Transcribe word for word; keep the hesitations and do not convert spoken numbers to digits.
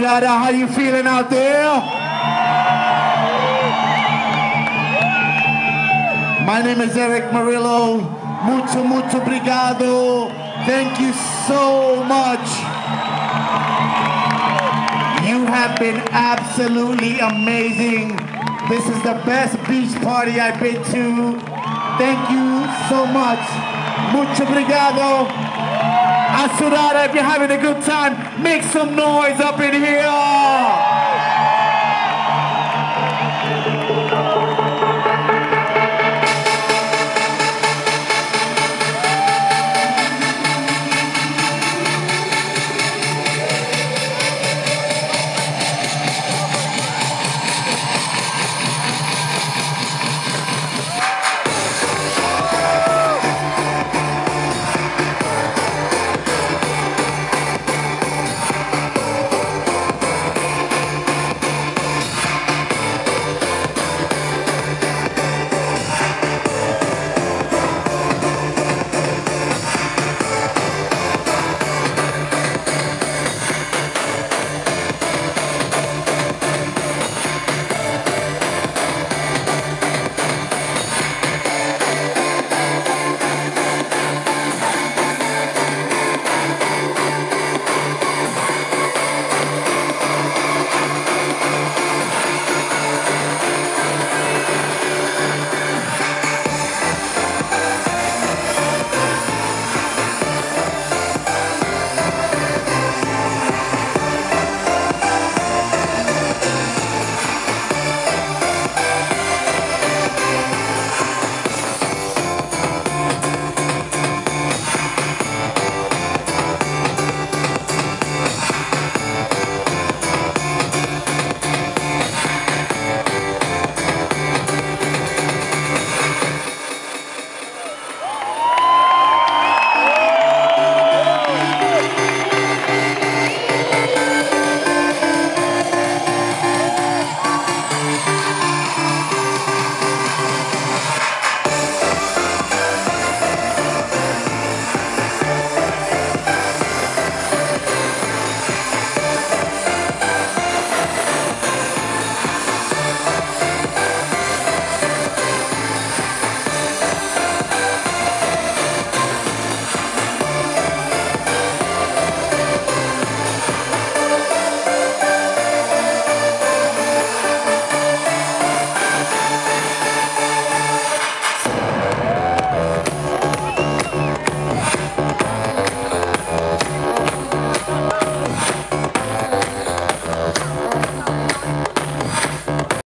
Asurada, how you feeling out there? My name is Eric Murillo. Mucho, mucho obrigado. Thank you so much. You have been absolutely amazing. This is the best beach party I've been to. Thank you so much. Mucho obrigado. Asurada, if you're having a good time, make some noise up in here.